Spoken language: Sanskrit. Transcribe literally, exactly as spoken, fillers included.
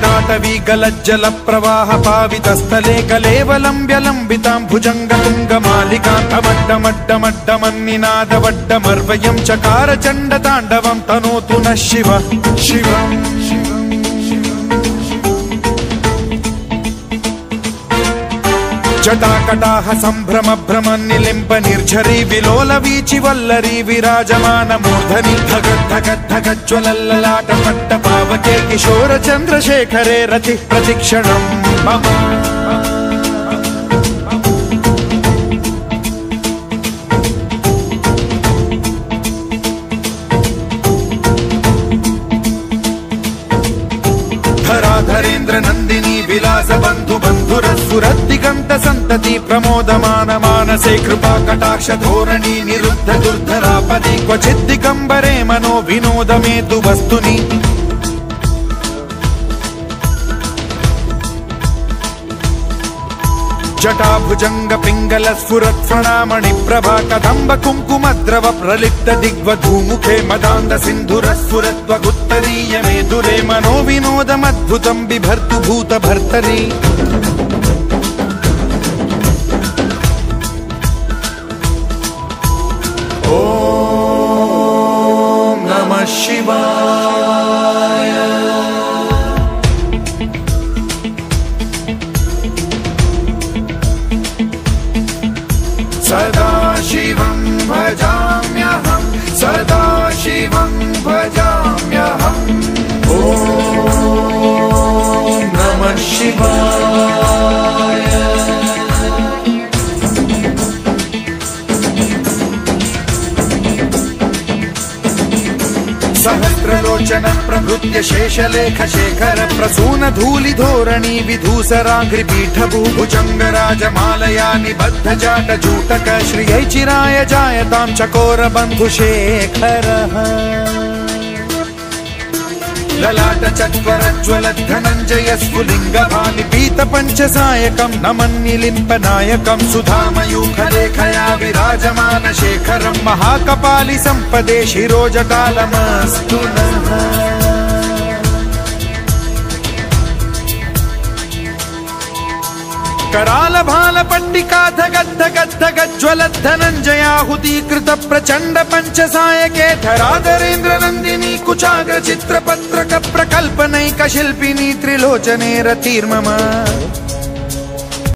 जटाटवी गलज्जल प्रवाह पावितस्थले कलेवलम्ब्य लम्बितां भुजङ्गतुङ्गमालिकान्तमड्डमड्डमड्डमन्निनादवड्डमर्वयं चकार चण्डताण्डवं तनोतु नः शिव शिवम् जटाकटाह सम्भ्रम भ्रम निलिम्ब निर्झरी विलोल वीचि वल्लरी विराजमान मूर्धनि धगद् धगद् धगज्ज्वलल्ललाट पट्ट पावके किशोर चन्द्रशेखरे रतिः प्रतिक्षणम् मम धराधरेन्द्र नन्दिनी विलास बन्धु बन्धुरस्फुरद्दिगन्त सन्तति प्रमोदमान मानसे कृपा कटाक्ष धोरणी निरुद्ध दुर्धरापदि क्वचिद्दिगम्बरे मनो विनोद मेतु वस्तुनि जटाभुजंग पिंगल स्फुरत् प्रणामणि प्रभा कदम्ब कुङ्कुमद्रव प्रलिप्त दिग्वधूमुखे मदान्द सिन्धुर स्फुरत्वगुत्तरीय मेधुरे मनो विनोदमद्भुतं बिभर्तु भूत भर्तरि ॐ नमः शिवाय। सदा शिवं भजाम्यहं सदा शिवं भजाम्यहम् ॐ नमः शिवाय। सहस्रलोचन प्रभृत्य शेषलेख शेखर प्रसून धूलि धोरणी विधूसराघ्रि पीठ भूभुजंग राजमालया निबद्ध जाट जूटक श्रियै चिराय जायतां चकोर बंधु शेखरः ललाट चत्वरज्वल धनञ्जय स्फुलिंग भानि पीत पंचसायकं नमन्निलिम्प नायकं सुधामयूखलेखया विराजमान शेखरं महाकपालि संपदे शिरोजटालमस्तु नः। कराल भाल पट्टिका धगद् धगद् धगज्ज्वलद् धनञ्जयाहुतीकृत प्रचण्ड पंचसायके धराधरेन्द्र नन्दिनी कुचाग्र चित्रपत्रक प्रकल्पनैक शिल्पिनी त्रिलोचने रतिर्मम